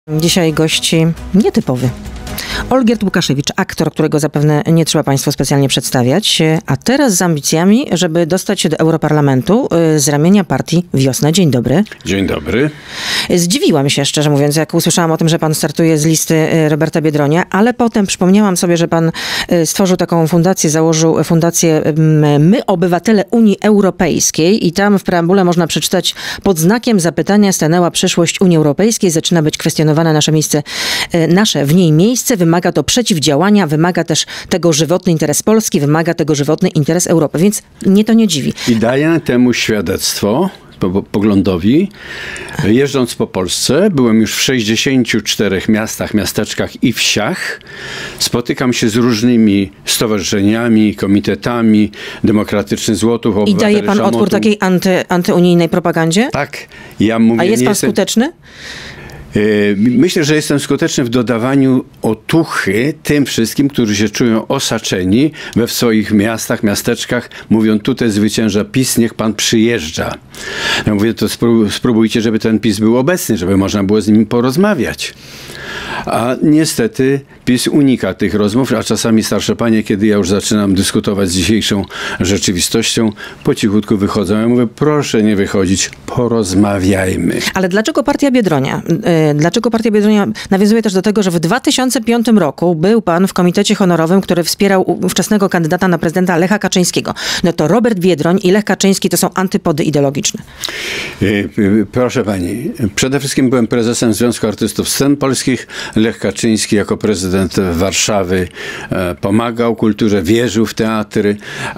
Dzisiaj gości nietypowy. Olgierd Łukaszewicz, aktor, którego zapewne nie trzeba Państwu specjalnie przedstawiać, a teraz z ambicjami, żeby dostać się do Europarlamentu z ramienia partii Wiosna. Dzień dobry. Dzień dobry. Zdziwiłam się, szczerze mówiąc, jak usłyszałam o tym, że pan startuje z listy Roberta Biedronia, ale potem przypomniałam sobie, że pan stworzył taką fundację, założył fundację My, Obywatele Unii Europejskiej i tam w preambule można przeczytać: pod znakiem zapytania stanęła przyszłość Unii Europejskiej, zaczyna być kwestionowane nasze w niej miejsce, wymaga to przeciwdziałania, wymaga też tego żywotny interes Polski, wymaga tego żywotny interes Europy, więc mnie to nie dziwi. I daję temu świadectwo poglądowi. Jeżdżąc po Polsce, byłem już w 64 miastach, miasteczkach i wsiach. Spotykam się z różnymi stowarzyszeniami, komitetami, Demokratyczny Złotów, I daje pan odpór takiej antyunijnej propagandzie? Tak. Ja mówię, a jest pan skuteczny? Myślę, że jestem skuteczny w dodawaniu otuchy tym wszystkim, którzy się czują osaczeni we swoich miastach, miasteczkach. Mówią, tutaj zwycięża PiS, niech pan przyjeżdża. Ja mówię, to spróbujcie, żeby ten PiS był obecny, żeby można było z nim porozmawiać. A niestety PiS unika tych rozmów, a czasami starsze panie, kiedy ja już zaczynam dyskutować z dzisiejszą rzeczywistością, po cichutku wychodzą. Ja mówię, proszę nie wychodzić, porozmawiajmy. Ale dlaczego partia Biedronia? Dlaczego partia Biedronia nawiązuje też do tego, że w 2005 roku był pan w komitecie honorowym, który wspierał ówczesnego kandydata na prezydenta Lecha Kaczyńskiego. No to Robert Biedroń i Lech Kaczyński to są antypody ideologiczne. Proszę pani, przede wszystkim byłem prezesem Związku Artystów Scen Polskich. Lech Kaczyński jako prezydent Warszawy pomagał kulturze, wierzył w teatry,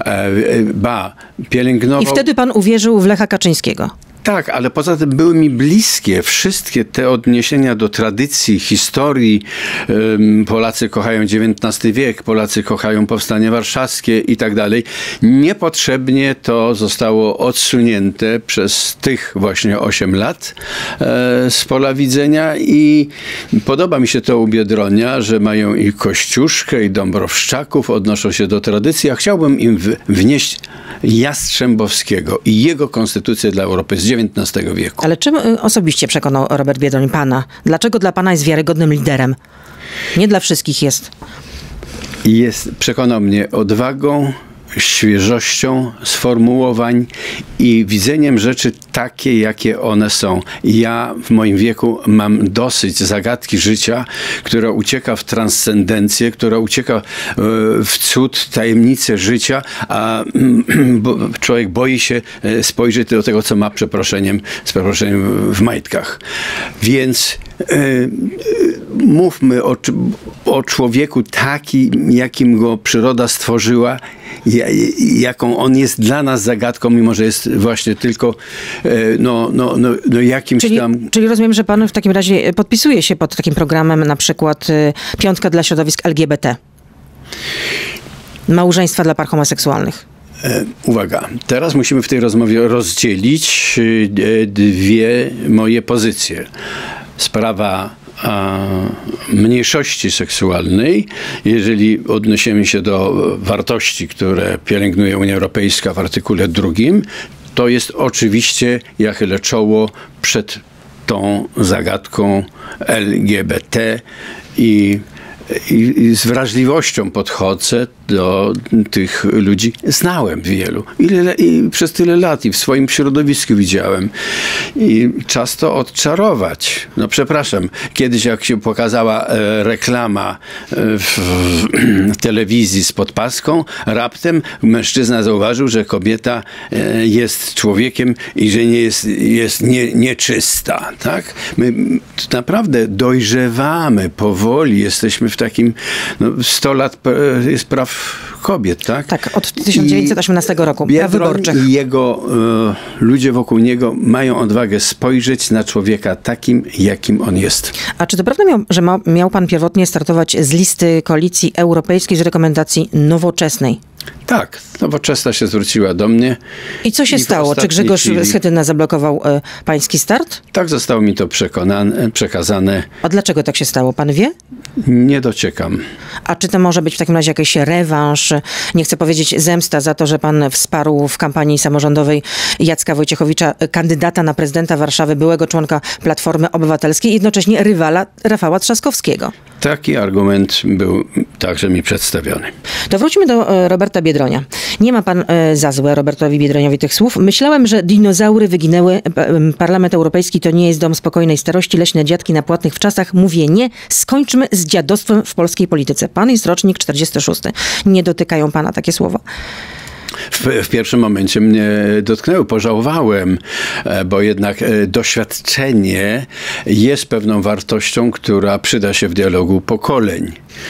pielęgnował. I wtedy pan uwierzył w Lecha Kaczyńskiego. Tak, ale poza tym były mi bliskie wszystkie te odniesienia do tradycji, historii. Polacy kochają XIX wiek, Polacy kochają Powstanie Warszawskie i tak dalej. Niepotrzebnie to zostało odsunięte przez tych właśnie 8 lat z pola widzenia i podoba mi się to u Biedronia, że mają i Kościuszkę, i Dąbrowszczaków, odnoszą się do tradycji, a chciałbym im wnieść Jastrzębowskiego i jego konstytucję dla Europy z XIX wieku. Ale czym osobiście przekonał Robert Biedroń pana? Dlaczego dla pana jest wiarygodnym liderem? Nie dla wszystkich jest. Przekonał mnie odwagą, świeżością sformułowań i widzeniem rzeczy takie, jakie one są. Ja w moim wieku mam dosyć zagadki życia, która ucieka w transcendencję, która ucieka w cud, tajemnicę życia, a człowiek boi się spojrzeć do tego, co ma z przeproszeniem w majtkach. Więc mówmy o człowieku takim, jakim go przyroda stworzyła, jaką on jest dla nas zagadką, mimo że jest właśnie tylko jakimś tam... Czyli rozumiem, że pan w takim razie podpisuje się pod takim programem, na przykład Piątka dla środowisk LGBT. Małżeństwa dla par homoseksualnych. Uwaga, teraz musimy w tej rozmowie rozdzielić dwie moje pozycje. Sprawa mniejszości seksualnej, jeżeli odnosimy się do wartości, które pielęgnuje Unia Europejska w artykule 2, to jest oczywiście, ja chylę czoło przed tą zagadką LGBT i z wrażliwością podchodzę do tych ludzi. Znałem wielu. I przez tyle lat i w swoim środowisku widziałem. I czas to odczarować. No przepraszam, kiedyś jak się pokazała reklama w telewizji z podpaską, raptem mężczyzna zauważył, że kobieta jest człowiekiem i że jest nieczysta. Tak? My naprawdę dojrzewamy powoli, jesteśmy w takim 100 lat jest praw kobiet, tak? Tak, od 1918 roku. Biedroń i jego ludzie wokół niego mają odwagę spojrzeć na człowieka takim, jakim on jest. A czy to prawda, że miał pan pierwotnie startować z listy Koalicji Europejskiej z rekomendacji Nowoczesnej? Tak, Nowoczesna się zwróciła do mnie. I co się stało? Czy Grzegorz Schetyna zablokował pański start? Tak, zostało mi to przekazane. A dlaczego tak się stało? Pan wie? Nie dociekam. A czy to może być w takim razie jakiś rewanż, nie chcę powiedzieć zemsta za to, że pan wsparł w kampanii samorządowej Jacka Wojciechowicza, kandydata na prezydenta Warszawy, byłego członka Platformy Obywatelskiej i jednocześnie rywala Rafała Trzaskowskiego? Taki argument był także mi przedstawiony. To wróćmy do Roberta Biedronia. Nie ma pan za złe Robertowi Biedroniowi tych słów. Myślałem, że dinozaury wyginęły. Parlament Europejski to nie jest dom spokojnej starości. Leśne dziadki na płatnych wczasach. Mówię nie. Skończmy z dziadostwem w polskiej polityce. Pan jest rocznik 46. Nie dotykają pana takie słowa? W pierwszym momencie mnie dotknęły, pożałowałem, bo jednak doświadczenie jest pewną wartością, która przyda się w dialogu pokoleń.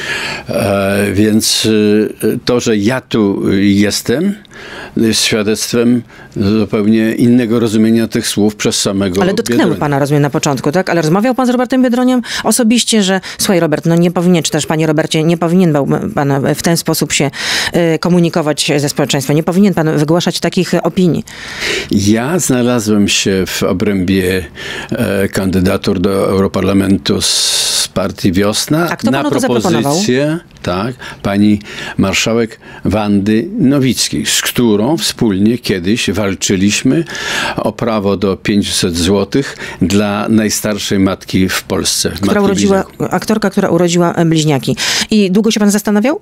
Więc to, że ja tu jestem, jest świadectwem zupełnie innego rozumienia tych słów przez samego Ale dotknęły Biedronia. pana, rozumiem, na początku, tak? Ale rozmawiał pan z Robertem Biedroniem osobiście, że słuchaj Robert, no nie powinien, czy też panie Robercie, nie powinien pan w ten sposób się komunikować ze społeczeństwem. Nie powinien pan wygłaszać takich opinii. Ja znalazłem się w obrębie kandydatur do Europarlamentu z partii Wiosna. A kto na panu to propozycję pani marszałek Wandy Nowickiej, z którą wspólnie kiedyś walczyliśmy o prawo do 500 zł dla najstarszej matki w Polsce. Aktorka, która urodziła bliźniaki. I długo się pan zastanawiał?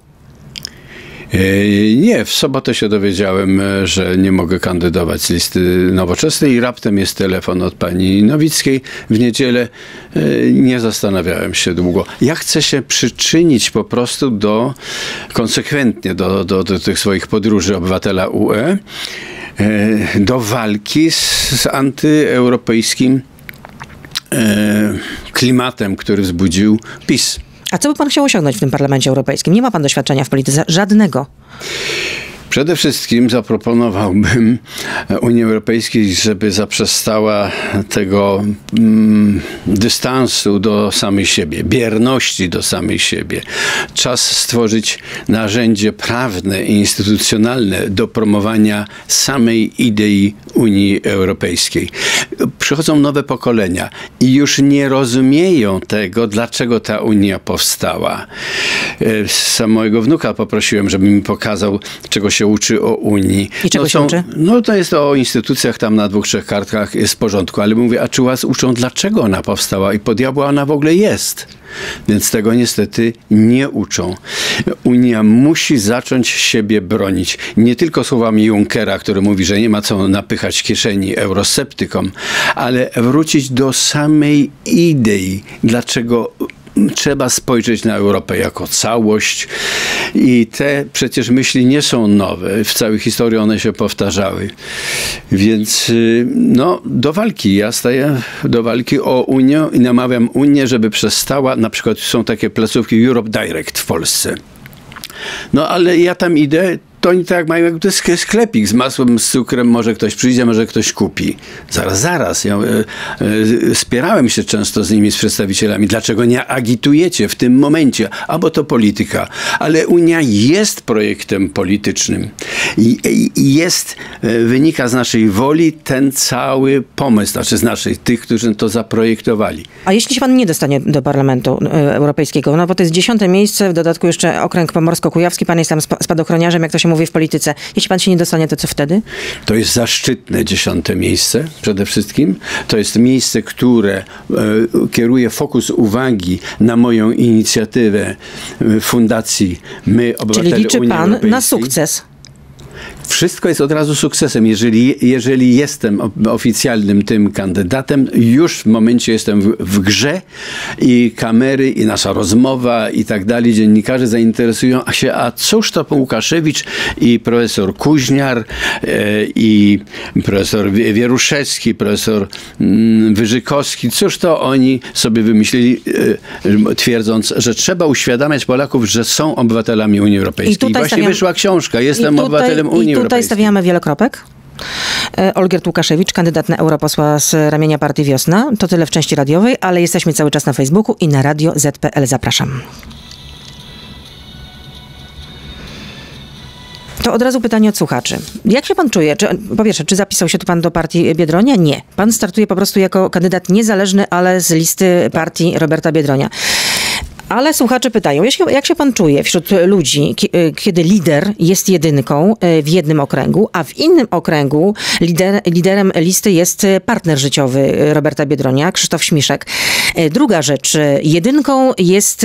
Nie, w sobotę się dowiedziałem, że nie mogę kandydować z listy Nowoczesnej i raptem jest telefon od pani Nowickiej. W niedzielę nie zastanawiałem się długo. Ja chcę się przyczynić po prostu konsekwentnie do tych swoich podróży obywatela UE, do walki z antyeuropejskim klimatem, który wzbudził PiS. A co by pan chciał osiągnąć w tym Parlamencie Europejskim? Nie ma pan doświadczenia w polityce żadnego. Przede wszystkim zaproponowałbym Unii Europejskiej, żeby zaprzestała tego dystansu do samej siebie, bierności do samej siebie. Czas stworzyć narzędzie prawne i instytucjonalne do promowania samej idei Unii Europejskiej. Przychodzą nowe pokolenia i już nie rozumieją tego, dlaczego ta Unia powstała. Samego wnuka poprosiłem, żeby mi pokazał, czego się uczy o Unii. I czego się uczy? No to jest o instytucjach, tam na 2-3 kartkach jest w porządku, ale mówię, a czy was uczą, dlaczego ona powstała i po diabła ona w ogóle jest? Więc tego niestety nie uczą. Unia musi zacząć siebie bronić. Nie tylko słowami Junckera, który mówi, że nie ma co napychać kieszeni eurosceptykom, ale wrócić do samej idei, dlaczego trzeba spojrzeć na Europę jako całość i te przecież myśli nie są nowe. W całej historii one się powtarzały. Więc do walki. Ja staję do walki o Unię i namawiam Unię, żeby przestała. Na przykład są takie placówki Europe Direct w Polsce. No ale ja tam idę, to oni tak mają jakby sklepik z masłem, z cukrem, może ktoś przyjdzie, może ktoś kupi. Zaraz. Ja spierałem się często z nimi, z przedstawicielami. Dlaczego nie agitujecie w tym momencie? Bo to polityka. Ale Unia jest projektem politycznym. Wynika z naszej woli ten cały pomysł, znaczy z naszej, tych, którzy to zaprojektowali. A jeśli się pan nie dostanie do Parlamentu Europejskiego, no bo to jest 10. miejsce, w dodatku jeszcze okręg pomorsko-kujawski, pan jest tam spadochroniarzem, jak to się mówi w polityce. Jeśli pan się nie dostanie, to co wtedy? To jest zaszczytne 10. miejsce przede wszystkim. To jest miejsce, które kieruje fokus uwagi na moją inicjatywę Fundacji My, Obywatele Czyli liczy Unii pan Europejskiej. na sukces? Wszystko jest od razu sukcesem. Jeżeli jestem oficjalnym tym kandydatem, już w momencie jestem w grze i kamery, i nasza rozmowa i tak dalej, dziennikarze zainteresują się, a cóż to Łukaszewicz i profesor Kuźniar i profesor Wieruszewski, profesor Wyżykowski, cóż to oni sobie wymyślili, twierdząc, że trzeba uświadamiać Polaków, że są obywatelami Unii Europejskiej. I właśnie wyszła książka, jestem obywatelem Unii Europejskiej. Tutaj stawiamy wielokropek. Olgierd Łukaszewicz, kandydat na europosła z ramienia partii Wiosna. To tyle w części radiowej, ale jesteśmy cały czas na Facebooku i na Radio Z.pl. Zapraszam. To od razu pytanie od słuchaczy. Jak się pan czuje? Po pierwsze, czy zapisał się tu pan do partii Biedronia? Nie. Pan startuje po prostu jako kandydat niezależny, ale z listy partii Roberta Biedronia. Ale słuchacze pytają, jak się pan czuje wśród ludzi, kiedy lider jest jedynką w jednym okręgu, a w innym okręgu liderem listy jest partner życiowy Roberta Biedronia, Krzysztof Śmiszek. Druga rzecz, jedynką jest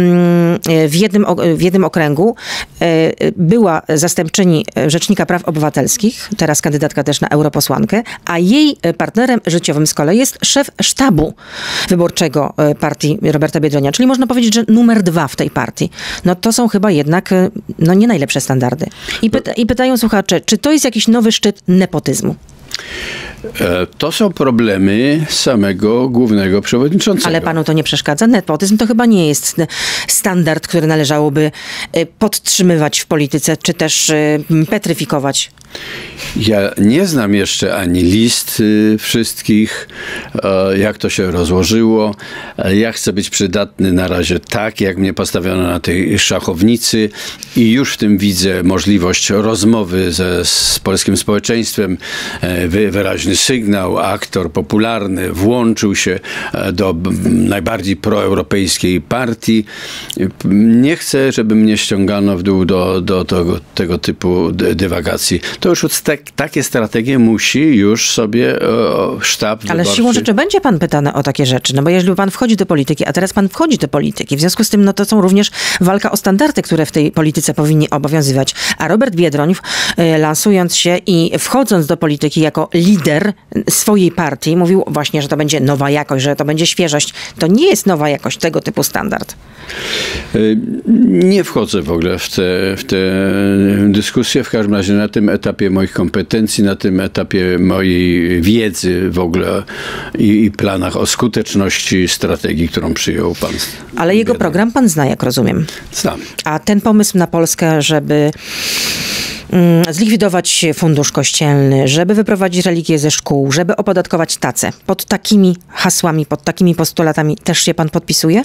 w jednym okręgu była zastępczyni Rzecznika Praw Obywatelskich, teraz kandydatka też na europosłankę, a jej partnerem życiowym z kolei jest szef sztabu wyborczego partii Roberta Biedronia, czyli można powiedzieć, że numer 2 w tej partii. No to są chyba jednak nie najlepsze standardy. I pytają słuchacze, czy to jest jakiś nowy szczyt nepotyzmu? To są problemy samego głównego przewodniczącego. Ale panu to nie przeszkadza? Nepotyzm to chyba nie jest standard, który należałoby podtrzymywać w polityce, czy też petryfikować. Ja nie znam jeszcze ani list wszystkich, jak to się rozłożyło. Ja chcę być przydatny na razie tak, jak mnie postawiono na tej szachownicy i już w tym widzę możliwość rozmowy z polskim społeczeństwem. Wyraźny sygnał, aktor popularny włączył się do najbardziej proeuropejskiej partii. Nie chcę, żeby mnie ściągano w dół do tego typu dywagacji. To już takie strategie musi już sobie sztab wyborczy. Ale siłą rzeczy będzie pan pytany o takie rzeczy, no bo jeżeli pan wchodzi do polityki, a teraz pan wchodzi do polityki, w związku z tym no to są również walka o standardy, które w tej polityce powinni obowiązywać. A Robert Biedroń, lansując się i wchodząc do polityki jako lider swojej partii, mówił właśnie, że to będzie nowa jakość, że to będzie świeżość. To nie jest nowa jakość, tego typu standard. Nie wchodzę w ogóle w te dyskusje, w każdym razie na tym etapie moich kompetencji, na tym etapie mojej wiedzy w ogóle i planach o skuteczności strategii, którą przyjął pan. Ale jego program pan zna, jak rozumiem. Znam. A ten pomysł na Polskę, żeby zlikwidować fundusz kościelny, żeby wyprowadzić religię ze szkół, żeby opodatkować tacę. Pod takimi hasłami, pod takimi postulatami też się pan podpisuje?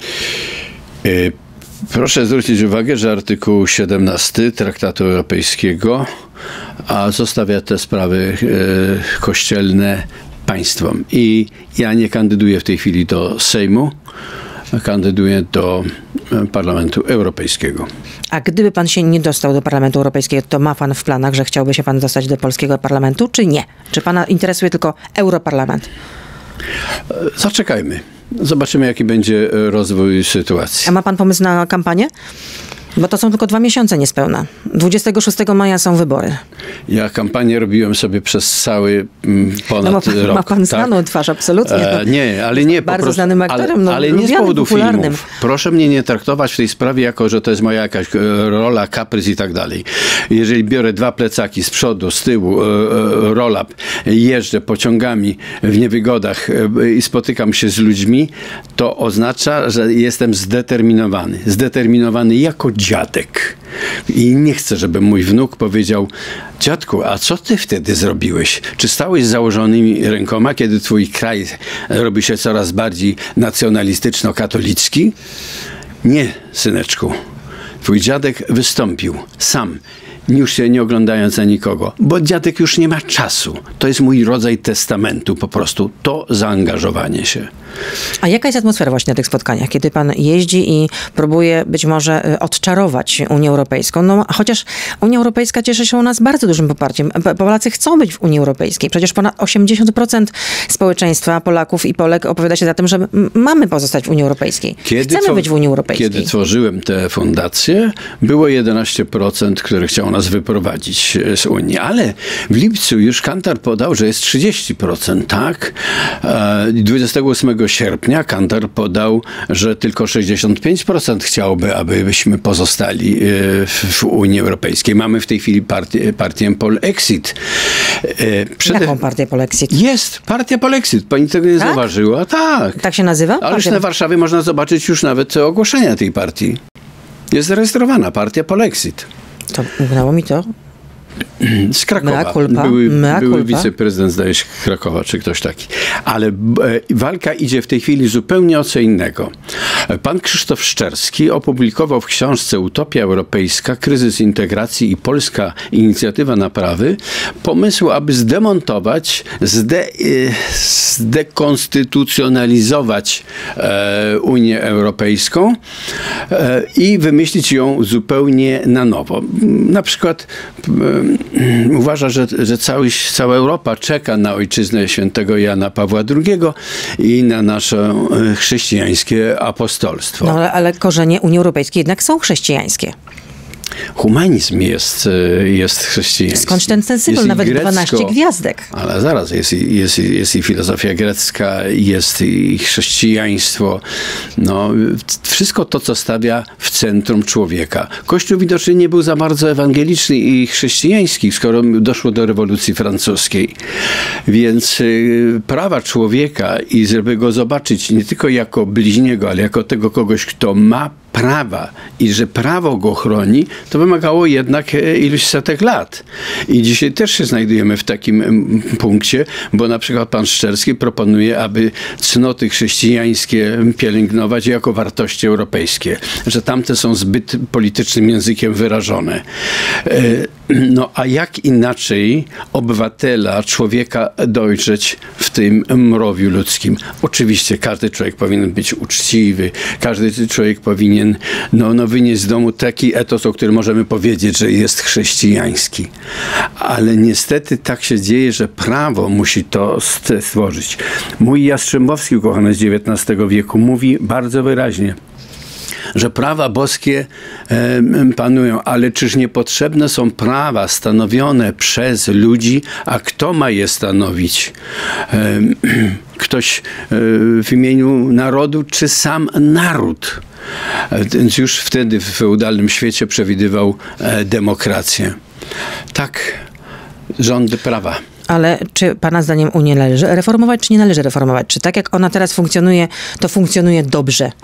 Proszę zwrócić uwagę, że artykuł 17 Traktatu Europejskiego zostawia te sprawy kościelne państwom. I ja nie kandyduję w tej chwili do Sejmu, kandyduję do Parlamentu Europejskiego. A gdyby pan się nie dostał do Parlamentu Europejskiego, to ma pan w planach, że chciałby się pan dostać do polskiego parlamentu, czy nie? Czy pana interesuje tylko Europarlament? Zaczekajmy. Zobaczymy, jaki będzie rozwój sytuacji. A ma pan pomysł na kampanię? Bo to są tylko 2 miesiące niespełna. 26 maja są wybory. Ja kampanię robiłem sobie przez cały ponad rok. Ma pan znaną twarz, absolutnie. Nie, ale nie. Bardzo znanym aktorem, ale nie z powodu filmów. Proszę mnie nie traktować w tej sprawie jako, że to jest moja jakaś rola, kaprys i tak dalej. Jeżeli biorę 2 plecaki z przodu, z tyłu, roll-up, jeżdżę pociągami w niewygodach i spotykam się z ludźmi, to oznacza, że jestem zdeterminowany. Zdeterminowany jako dziadek. I nie chcę, żeby mój wnuk powiedział: dziadku, a co ty wtedy zrobiłeś? Czy stałeś z założonymi rękoma, kiedy twój kraj robi się coraz bardziej nacjonalistyczno-katolicki? Nie, syneczku. Twój dziadek wystąpił sam, już się nie oglądając na nikogo, bo dziadek już nie ma czasu. To jest mój rodzaj testamentu po prostu, to zaangażowanie się. A jaka jest atmosfera właśnie na tych spotkaniach, kiedy pan jeździ i próbuje być może odczarować Unię Europejską? No, chociaż Unia Europejska cieszy się u nas bardzo dużym poparciem. Polacy chcą być w Unii Europejskiej. Przecież ponad 80% społeczeństwa Polaków i Polek opowiada się za tym, że mamy pozostać w Unii Europejskiej. Chcemy być w Unii Europejskiej. Kiedy tworzyłem tę fundację, było 11%, które chciało nas wyprowadzić z Unii. Ale w lipcu już Kantar podał, że jest 30%, tak? 28 sierpnia Kantar podał, że tylko 65% chciałoby, abyśmy pozostali w Unii Europejskiej. Mamy w tej chwili partię Polexit. Jaką partię Polexit? Jest partia Polexit. Pani tego nie zauważyła? Tak. Tak się nazywa? Ależ na Warszawie można zobaczyć już nawet ogłoszenia tej partii. Jest zarejestrowana partia Polexit. To udało mi to. Z Krakowa. Były wiceprezydent, zdaje się, Krakowa, czy ktoś taki. Ale walka idzie w tej chwili zupełnie o co innego. Pan Krzysztof Szczerski opublikował w książce Utopia Europejska, kryzys integracji i polska inicjatywa naprawy pomysł, aby zdemontować, zdekonstytucjonalizować Unię Europejską i wymyślić ją zupełnie na nowo. Na przykład uważa, że cała Europa czeka na ojczyznę świętego Jana Pawła II i na nasze chrześcijańskie apostolstwo. No, ale korzenie Unii Europejskiej jednak są chrześcijańskie. Humanizm jest chrześcijański. Skądś ten sensymbol, nawet grecko, 12 gwiazdek. Ale zaraz, jest i filozofia grecka, jest i chrześcijaństwo. No, wszystko to, co stawia w centrum człowieka. Kościół widocznie nie był za bardzo ewangeliczny i chrześcijański, skoro doszło do rewolucji francuskiej. Więc prawa człowieka i żeby go zobaczyć nie tylko jako bliźniego, ale jako tego kogoś, kto ma prawa i że prawo go chroni, to wymagało jednak iluś setek lat. I dzisiaj też się znajdujemy w takim punkcie, bo na przykład pan Szczerski proponuje, aby cnoty chrześcijańskie pielęgnować jako wartości europejskie, że tamte są zbyt politycznym językiem wyrażone. No a jak inaczej obywatela, człowieka dojrzeć w tym mrowiu ludzkim? Oczywiście każdy człowiek powinien być uczciwy, każdy człowiek powinien wynieść z domu taki etos, o którym możemy powiedzieć, że jest chrześcijański. Ale niestety tak się dzieje, że prawo musi to stworzyć. Mój Jastrzębowski, ukochany z XIX wieku, mówi bardzo wyraźnie, że prawa boskie panują, ale czyż niepotrzebne są prawa stanowione przez ludzi, a kto ma je stanowić? Ktoś w imieniu narodu, czy sam naród? Więc już wtedy w feudalnym świecie przewidywał demokrację. Tak, rządy prawa. Ale czy pana zdaniem Unię należy reformować, czy nie należy reformować? Czy tak jak ona teraz funkcjonuje, to funkcjonuje dobrze?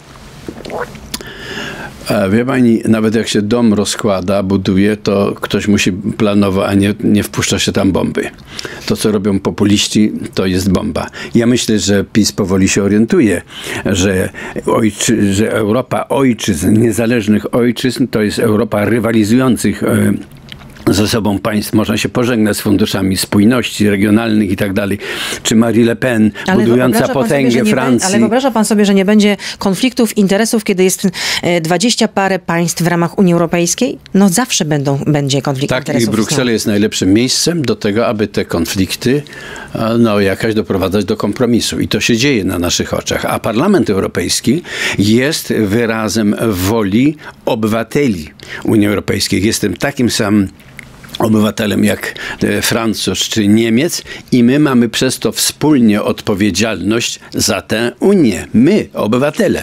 Wie pani, nawet jak się dom rozkłada, buduje, to ktoś musi planować, a nie wpuszcza się tam bomby. To, co robią populiści, to jest bomba. Ja myślę, że PiS powoli się orientuje, że Europa ojczyzn, niezależnych ojczyzn, to jest Europa rywalizujących ze sobą państw. Można się pożegnać z funduszami spójności regionalnych i tak dalej. Czy Marie Le Pen, budująca potęgę Francji. Ale wyobraża pan sobie, że nie będzie konfliktów interesów, kiedy jest 20 parę państw w ramach Unii Europejskiej? No zawsze będzie konflikt interesów. Tak, i Bruksela jest najlepszym miejscem do tego, aby te konflikty jakaś doprowadzać do kompromisu. I to się dzieje na naszych oczach. A Parlament Europejski jest wyrazem woli obywateli Unii Europejskiej. Jestem takim samym obywatelem jak Francuz czy Niemiec i my mamy przez to wspólnie odpowiedzialność za tę Unię. My, obywatele.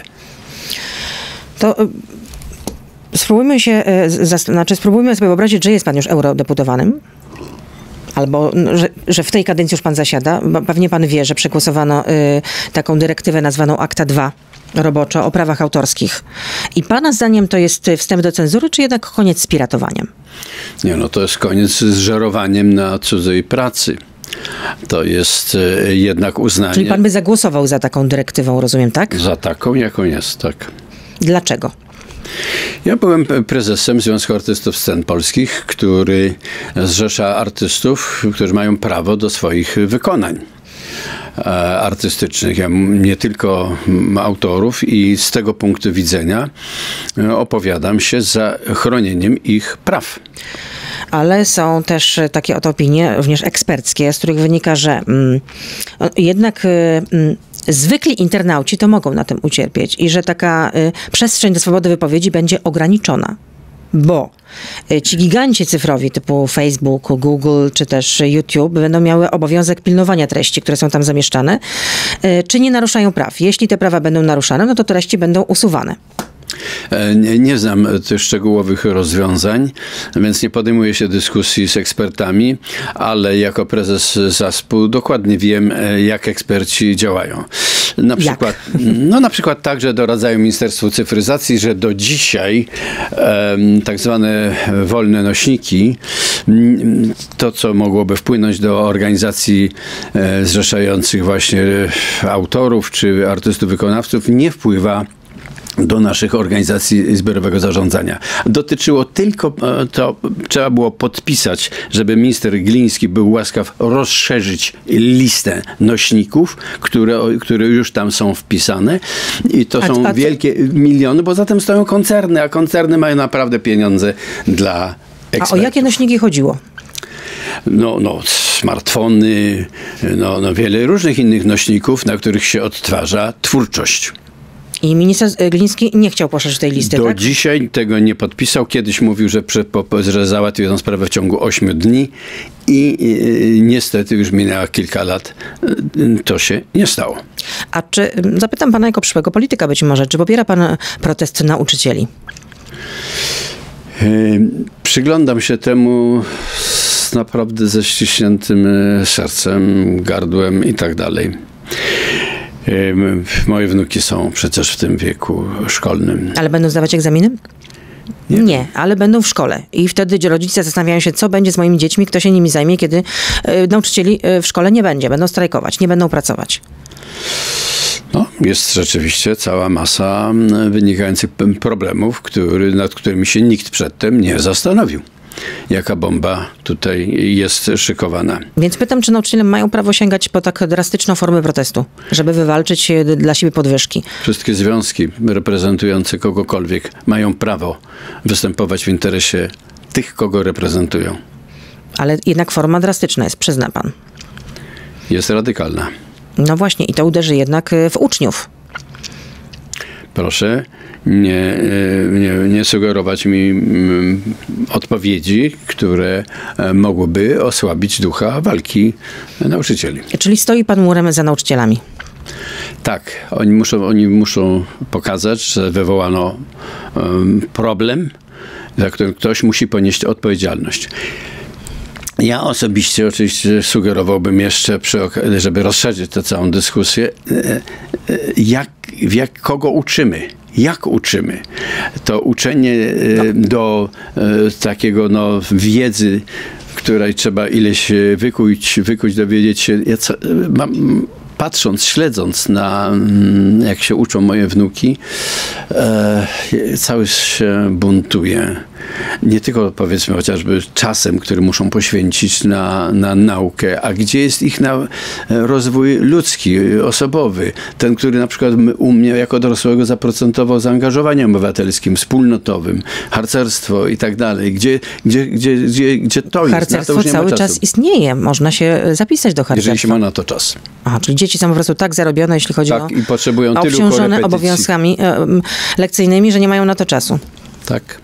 To spróbujmy sobie wyobrazić, że jest pan już eurodeputowanym. Albo, że w tej kadencji już pan zasiada. Pewnie pan wie, że przegłosowano taką dyrektywę nazwaną Akta 2 roboczo o prawach autorskich. I pana zdaniem to jest wstęp do cenzury, czy jednak koniec z piratowaniem? Nie, to jest koniec z żerowaniem na cudzej pracy. To jest jednak uznanie. Czyli pan by zagłosował za taką dyrektywą, rozumiem, tak? Za taką, jaką jest, tak. Dlaczego? Ja byłem prezesem Związku Artystów Scen Polskich, który zrzesza artystów, którzy mają prawo do swoich wykonań artystycznych, nie tylko autorów, i z tego punktu widzenia opowiadam się za chronieniem ich praw. Ale są też takie oto opinie, również eksperckie, z których wynika, że jednak zwykli internauci to mogą na tym ucierpieć i że taka przestrzeń do swobody wypowiedzi będzie ograniczona. Bo ci giganci cyfrowi typu Facebook, Google czy też YouTube będą miały obowiązek pilnowania treści, które są tam zamieszczane, czy nie naruszają praw. Jeśli te prawa będą naruszane, no to treści będą usuwane. Nie znam tych szczegółowych rozwiązań, więc nie podejmuję się dyskusji z ekspertami, ale jako prezes ZASP-u dokładnie wiem, jak eksperci działają. Na przykład tak, że doradzają Ministerstwu Cyfryzacji, że do dzisiaj tak zwane wolne nośniki, to co mogłoby wpłynąć do organizacji zrzeszających właśnie autorów czy artystów wykonawców, nie wpływa do naszych organizacji zbiorowego zarządzania. Dotyczyło tylko, to trzeba było podpisać, żeby minister Gliński był łaskaw rozszerzyć listę nośników, które już tam są wpisane i to są wielkie miliony, bo zatem stoją koncerny, a koncerny mają naprawdę pieniądze dla ekspertów. A o jakie nośniki chodziło? No, smartfony, wiele różnych innych nośników, na których się odtwarza twórczość. I minister Gliński nie chciał poszerzyć tej listy, Do tak? dzisiaj tego nie podpisał. Kiedyś mówił, że załatwił tę sprawę w ciągu 8 dni i niestety już minęło kilka lat. To się nie stało. A czy, zapytam pana jako przyszłego polityka być może, czy popiera pan protest nauczycieli? Przyglądam się temu naprawdę ze ściśniętym sercem, gardłem i tak dalej. Moje wnuki są przecież w tym wieku szkolnym. Ale będą zdawać egzaminy? Nie, ale będą w szkole. I wtedy rodzice zastanawiają się, co będzie z moimi dziećmi, kto się nimi zajmie, kiedy nauczycieli w szkole nie będzie. Będą strajkować, nie będą pracować. No, jest rzeczywiście cała masa wynikających problemów, nad którymi się nikt przedtem nie zastanowił. Jaka bomba tutaj jest szykowana. Więc pytam, czy nauczyciele mają prawo sięgać po tak drastyczną formę protestu, żeby wywalczyć dla siebie podwyżki? Wszystkie związki reprezentujące kogokolwiek mają prawo występować w interesie tych, kogo reprezentują. Ale jednak forma drastyczna jest, przyzna pan. Jest radykalna. No właśnie, i to uderzy jednak w uczniów. Proszę nie sugerować mi odpowiedzi, które mogłyby osłabić ducha walki nauczycieli. Czyli stoi pan murem za nauczycielami? Tak, oni muszą pokazać, że wywołano problem, za którym ktoś musi ponieść odpowiedzialność. Ja osobiście oczywiście sugerowałbym jeszcze, żeby rozszerzyć tę całą dyskusję, kogo uczymy. Jak uczymy? To uczenie do takiego wiedzy, której trzeba ileś wykuć, dowiedzieć się. Patrząc, śledząc jak się uczą moje wnuki, cały się buntuje. Nie tylko powiedzmy chociażby czasem, który muszą poświęcić na naukę, a gdzie jest ich rozwój ludzki, osobowy. Ten, który na przykład u mnie jako dorosłego zaprocentował zaangażowaniem obywatelskim, wspólnotowym, harcerstwo i tak dalej. Gdzie to jest? Harcerstwo cały czas istnieje. Można się zapisać do harcerstwa. Jeżeli się ma na to czas. Aha, czyli dzieci są po prostu tak zarobione, jeśli chodzi i potrzebują tylu obciążone korepetycji. obowiązkami lekcyjnymi, że nie mają na to czasu. Tak.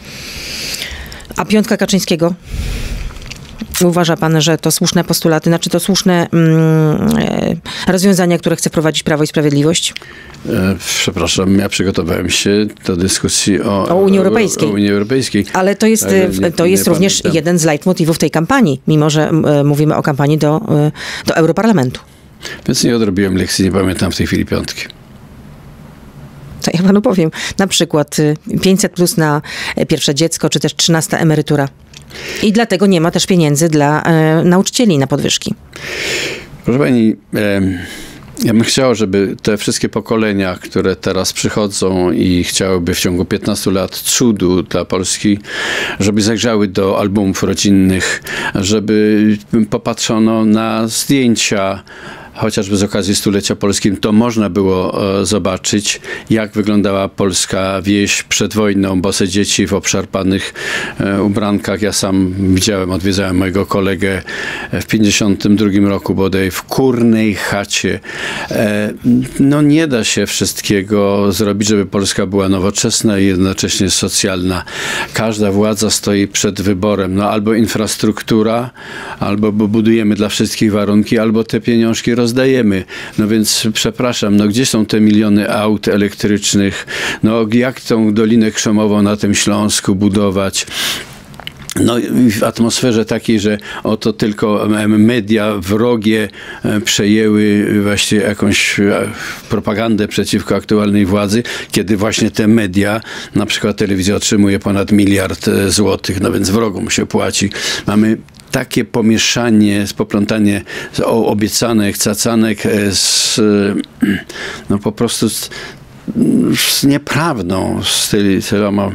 A piątka Kaczyńskiego? Uważa pan, że to słuszne postulaty, znaczy to słuszne rozwiązania, które chce prowadzić Prawo i Sprawiedliwość? Przepraszam, ja przygotowałem się do dyskusji o Unii Europejskiej. O Unii Europejskiej. Ale to jest również jeden z leitmotywów tej kampanii, mimo że mówimy o kampanii do Europarlamentu. Więc nie odrobiłem lekcji, nie pamiętam w tej chwili piątki. To ja panu powiem, na przykład 500+ na pierwsze dziecko, czy też 13. emerytura. I dlatego nie ma też pieniędzy dla nauczycieli na podwyżki. Proszę pani, ja bym chciał, żeby te wszystkie pokolenia, które teraz przychodzą i chciałyby w ciągu 15 lat cudu dla Polski, żeby zajrzały do albumów rodzinnych, żeby popatrzono na zdjęcia, chociażby z okazji stulecia polskim, to można było zobaczyć, jak wyglądała polska wieś przed wojną, bose dzieci w obszarpanych ubrankach. Ja sam odwiedzałem mojego kolegę w 52 roku bodaj w kurnej chacie. No nie da się wszystkiego zrobić, żeby Polska była nowoczesna i jednocześnie socjalna. Każda władza stoi przed wyborem. Albo infrastruktura, albo budujemy dla wszystkich warunki, albo te pieniążki rozdajemy. No więc przepraszam, gdzie są te miliony aut elektrycznych? Jak tą Dolinę Krzemową na tym Śląsku budować? W atmosferze takiej, że oto tylko media wrogie przejęły właśnie jakąś propagandę przeciwko aktualnej władzy, kiedy właśnie te media, na przykład telewizja otrzymuje ponad 1 miliard złotych, więc wrogom się płaci. Mamy takie pomieszanie, poplątanie obiecanek, cacanek po prostu z nieprawdą, z tyloma.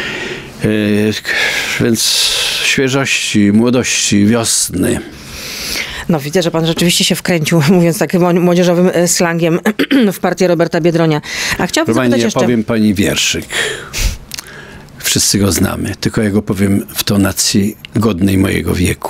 Więc świeżości, młodości, wiosny. No widzę, że pan rzeczywiście się wkręcił, mówiąc takim młodzieżowym slangiem, w partię Roberta Biedronia. A chciałabym zapytać ja jeszcze... powiem pani wierszyk. Wszyscy go znamy, tylko ja go powiem w tonacji godnej mojego wieku.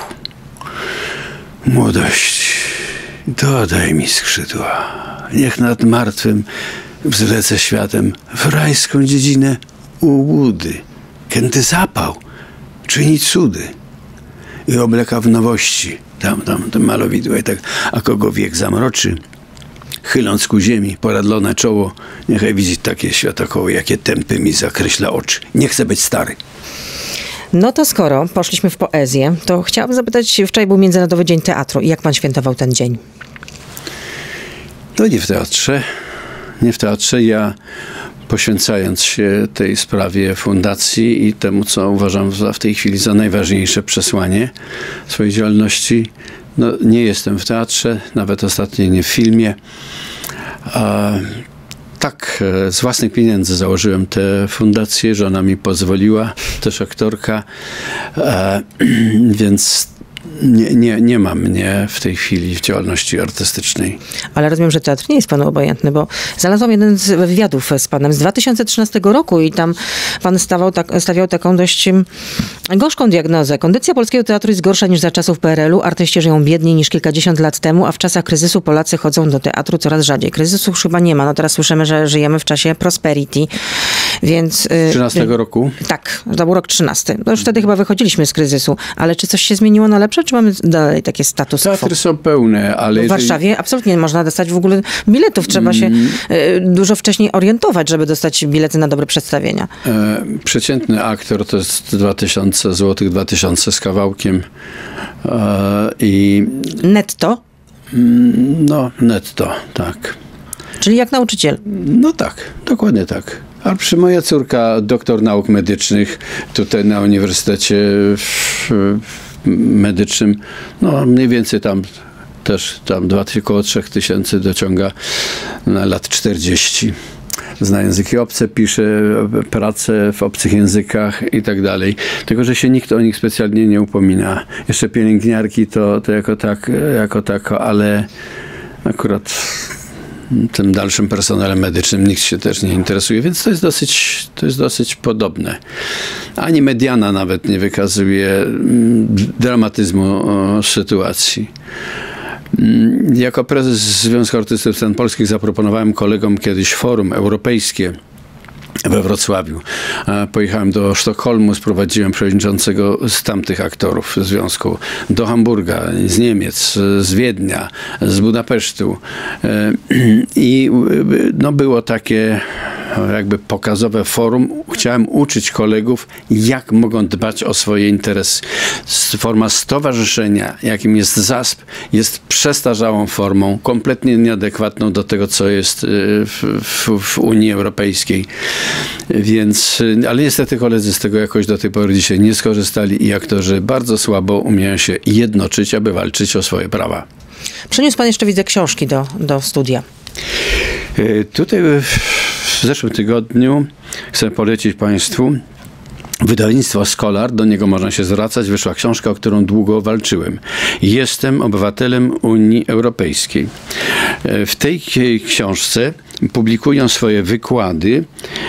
Młodość, dodaj mi skrzydła, niech nad martwym wzlecę światem w rajską dziedzinę ułudy, kęty zapał czyni cudy i obleka w nowości, tam malowidła i tak, a kogo wiek zamroczy, chyląc ku ziemi poradlone czoło, niechaj widzi takie światokoło, jakie tępy mi zakreśla oczy. Nie chcę być stary. No to skoro poszliśmy w poezję, to chciałabym zapytać, wczoraj był Międzynarodowy Dzień Teatru. I jak pan świętował ten dzień? No nie w teatrze. Nie w teatrze. Ja, poświęcając się tej sprawie fundacji i temu, co uważam w tej chwili za najważniejsze przesłanie swojej działalności, no nie jestem w teatrze, nawet ostatnio nie w filmie. Tak, z własnych pieniędzy założyłem tę fundację, żona mi pozwoliła, też aktorka, więc nie ma mnie w tej chwili w działalności artystycznej. Ale rozumiem, że teatr nie jest panu obojętny, bo znalazłam jeden z wywiadów z panem z 2013 roku i tam pan stawiał taką dość gorzką diagnozę. Kondycja polskiego teatru jest gorsza niż za czasów PRL-u. Artyści żyją biedniej niż kilkadziesiąt lat temu, a w czasach kryzysu Polacy chodzą do teatru coraz rzadziej. Kryzysu już chyba nie ma. No teraz słyszymy, że żyjemy w czasie prosperity, więc... 13 roku? Tak, to był rok 13. No już wtedy chyba wychodziliśmy z kryzysu, ale czy coś się zmieniło na lepsze, czy mamy dalej takie status quo? Teatry są pełne, ale... W Warszawie absolutnie nie można dostać w ogóle biletów. Trzeba się dużo wcześniej orientować, żeby dostać bilety na dobre przedstawienia. Przeciętny aktor to jest 2000 zł, 2000 z kawałkiem. I netto? No, netto, tak. Czyli jak nauczyciel? No tak, dokładnie tak. A moja córka, doktor nauk medycznych, tutaj na Uniwersytecie Medycznym, no mniej więcej tam około 3000 dociąga na lat 40. Zna języki obce, pisze pracę w obcych językach i tak dalej. Tylko, że się nikt o nich specjalnie nie upomina. Jeszcze pielęgniarki to jako tako, ale akurat tym dalszym personelem medycznym nikt się też nie interesuje, więc to jest dosyć podobne. Ani mediana nawet nie wykazuje dramatyzmu sytuacji. Jako prezes Związku Artystów Scen Polskich zaproponowałem kolegom kiedyś forum europejskie we Wrocławiu. Pojechałem do Sztokholmu, sprowadziłem przewodniczącego z tamtych aktorów związku do Hamburga, z Niemiec, z Wiednia, z Budapesztu. I no, było takie jakby pokazowe forum. Chciałem uczyć kolegów, jak mogą dbać o swoje interesy. Forma stowarzyszenia, jakim jest ZASP, jest przestarzałą formą, kompletnie nieadekwatną do tego, co jest w Unii Europejskiej. Więc, ale niestety koledzy z tego jakoś do tej pory dzisiaj nie skorzystali i aktorzy bardzo słabo umieją się jednoczyć, aby walczyć o swoje prawa. Przeniósł pan jeszcze, widzę, książki do studia. Tutaj w zeszłym tygodniu chcę polecić państwu wydawnictwo Scholar, do niego można się zwracać. Wyszła książka, o którą długo walczyłem. Jestem obywatelem Unii Europejskiej. W tej książce publikują swoje wykłady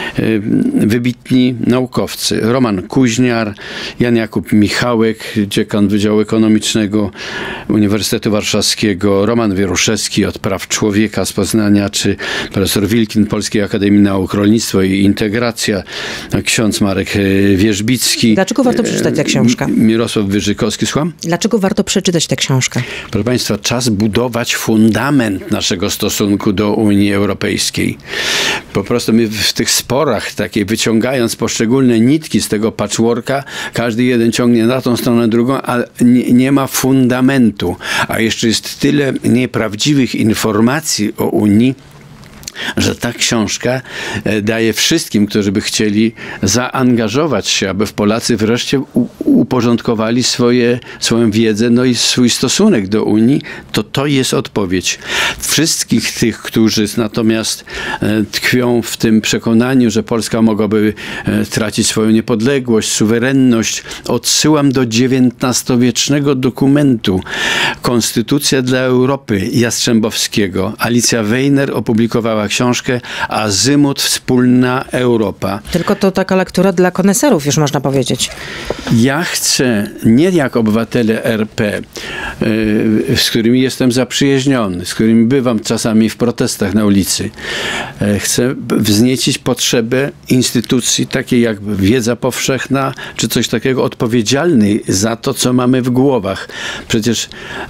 wybitni naukowcy. Roman Kuźniar, Jan Jakub Michałek, dziekan Wydziału Ekonomicznego Uniwersytetu Warszawskiego, Roman Wieruszewski od Praw Człowieka z Poznania, czy profesor Wilkin, Polskiej Akademii Nauk, Rolnictwo i Integracja, ksiądz Marek Wierzbicki. Dlaczego warto przeczytać tę książkę? Mirosław Wyżykowski, słucham? Dlaczego warto przeczytać tę książkę? Proszę państwa, czas budować fundament naszego stosunku do Unii Europejskiej. Po prostu my w tych sporach, takie wyciągając poszczególne nitki z tego patchworka, każdy jeden ciągnie na tą stronę, drugą, a nie ma fundamentu. A jeszcze jest tyle nieprawdziwych informacji o Unii, że ta książka daje wszystkim, którzy by chcieli zaangażować się, aby Polacy wreszcie uporządkowali swoją wiedzę, no i swój stosunek do Unii, to jest odpowiedź. Wszystkich tych, którzy natomiast tkwią w tym przekonaniu, że Polska mogłaby tracić swoją niepodległość, suwerenność, odsyłam do XIX-wiecznego dokumentu Konstytucja dla Europy Jastrzębowskiego. Alicja Weiner opublikowała książkę Azymut Wspólna Europa. Tylko to taka lektura dla koneserów, już można powiedzieć. Ja chcę, nie jak obywatele RP, z którymi jestem zaprzyjaźniony, z którymi bywam czasami w protestach na ulicy, chcę wzniecić potrzebę instytucji takiej jak wiedza powszechna, czy coś takiego, odpowiedzialnej za to, co mamy w głowach. Przecież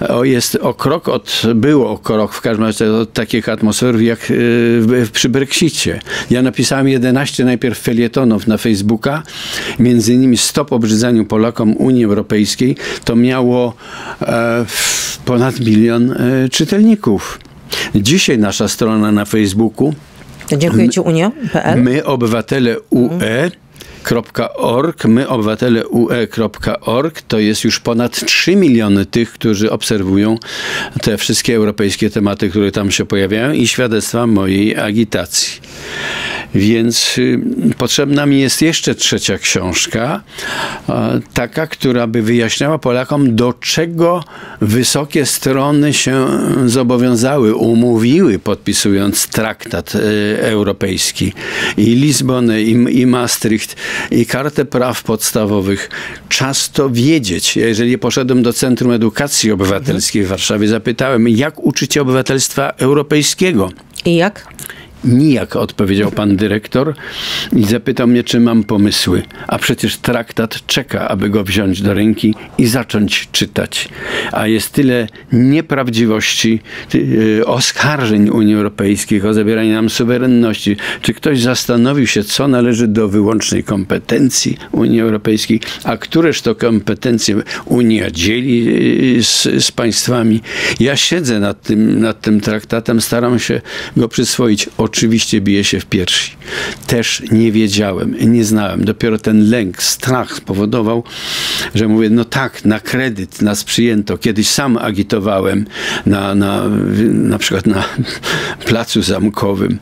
było o krok w każdym razie od takich atmosfer jak przy Brexicie. Ja napisałem 11 najpierw felietonów na Facebooka, między innymi Stop obrzydzaniu Polakom Unii Europejskiej. To miało ponad 1 milion czytelników. Dzisiaj nasza strona na Facebooku Dziękuję Ci, Unio.pl. My obywatele UE.org, myobywateleue.org, to jest już ponad 3 miliony tych, którzy obserwują te wszystkie europejskie tematy, które tam się pojawiają i świadectwa mojej agitacji. Więc potrzebna mi jest jeszcze trzecia książka, taka, która by wyjaśniała Polakom, do czego wysokie strony się zobowiązały, umówiły, podpisując traktat europejski. I Lizbonę, i Maastricht, i Kartę Praw Podstawowych. Czas to wiedzieć. Ja, jeżeli poszedłem do Centrum Edukacji Obywatelskiej w Warszawie, zapytałem, jak uczycie obywatelstwa europejskiego? I jak? Nijak, odpowiedział pan dyrektor i zapytał mnie, czy mam pomysły. A przecież traktat czeka, aby go wziąć do ręki i zacząć czytać. A jest tyle nieprawdziwości, oskarżeń Unii Europejskiej o zabieranie nam suwerenności. Czy ktoś zastanowił się, co należy do wyłącznej kompetencji Unii Europejskiej, a któreż to kompetencje Unia dzieli z państwami? Ja siedzę nad tym traktatem, staram się go przyswoić. Oczywiście bije się w piersi. Też nie wiedziałem, nie znałem. Dopiero ten lęk, strach spowodował, że mówię, no tak, na kredyt nas przyjęto. Kiedyś sam agitowałem na przykład na Placu Zamkowym,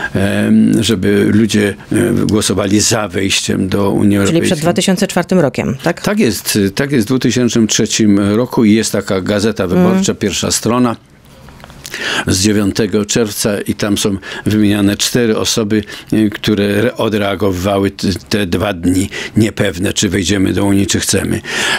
żeby ludzie głosowali za wejściem do Unii Europejskiej. Czyli przed 2004 rokiem, tak? Tak jest w 2003 roku i jest taka Gazeta Wyborcza, pierwsza strona, z 9 czerwca i tam są wymieniane 4 osoby, które odreagowały te 2 dni niepewne, czy wejdziemy do Unii, czy chcemy.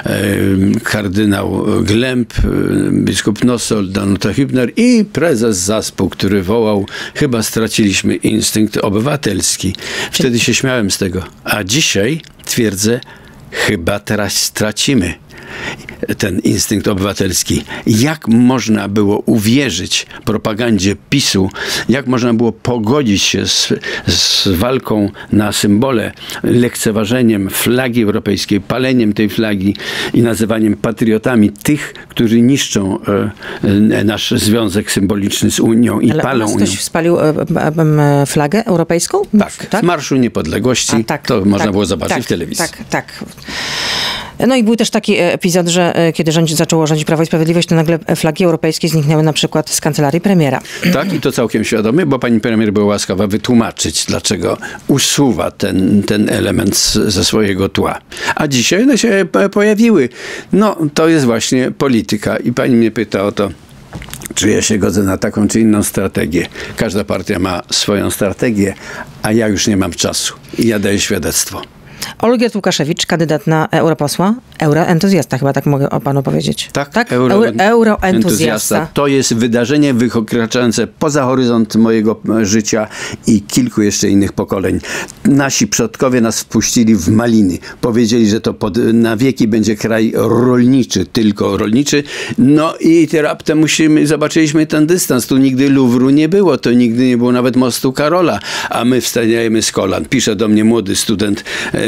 Kardynał Glemp, biskup Nosol, Danuta Hübner i prezes Zaspół, który wołał, chyba straciliśmy instynkt obywatelski. Wtedy się śmiałem z tego. A dzisiaj twierdzę, chyba teraz stracimy ten instynkt obywatelski. Jak można było uwierzyć propagandzie PiS-u, jak można było pogodzić się z walką na symbole, lekceważeniem flagi europejskiej, paleniem tej flagi i nazywaniem patriotami tych, którzy niszczą nasz związek symboliczny z Unią i palą Unią. Ktoś spalił flagę europejską? Tak, w Marszu Niepodległości. To można było zobaczyć w telewizji. Tak. No i był też taki epizod, że kiedy zaczęło rządzić Prawo i Sprawiedliwość, to nagle flagi europejskie zniknęły na przykład z kancelarii premiera. Tak, i to całkiem świadomie, bo pani premier była łaskawa wytłumaczyć, dlaczego usuwa ten element ze swojego tła. A dzisiaj one się pojawiły. No, to jest właśnie polityka. I pani mnie pyta o to, czy ja się godzę na taką czy inną strategię. Każda partia ma swoją strategię, a ja już nie mam czasu. I ja daję świadectwo. Olgierd Łukaszewicz, kandydat na europosła, euroentuzjasta, chyba tak mogę o panu powiedzieć. Tak? Euroentuzjasta. To jest wydarzenie wykraczające poza horyzont mojego życia i kilku jeszcze innych pokoleń. Nasi przodkowie nas wpuścili w maliny. Powiedzieli, że to na wieki będzie kraj rolniczy, tylko rolniczy. No i raptem zobaczyliśmy ten dystans. Tu nigdy Luwru nie było, to nigdy nie było nawet mostu Karola, a my wstajemy z kolan. Pisze do mnie młody student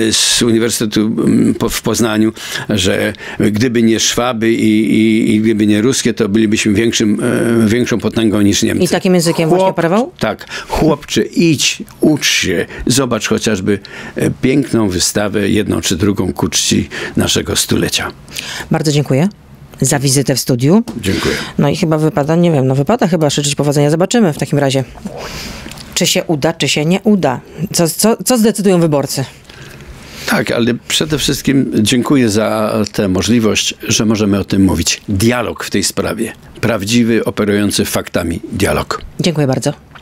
z Uniwersytetu w Poznaniu, że gdyby nie Szwaby i gdyby nie ruskie, to bylibyśmy większą potęgą niż Niemcy. I takim językiem właśnie parował? Tak. Chłopcze, idź, ucz się, zobacz chociażby piękną wystawę, jedną czy drugą ku czci naszego stulecia. Bardzo dziękuję za wizytę w studiu. Dziękuję. No i chyba wypada, nie wiem, wypada chyba życzyć powodzenia. Zobaczymy w takim razie, czy się uda, czy się nie uda. Co zdecydują wyborcy? Tak, ale przede wszystkim dziękuję za tę możliwość, że możemy o tym mówić. Dialog w tej sprawie. Prawdziwy, operujący faktami dialog. Dziękuję bardzo.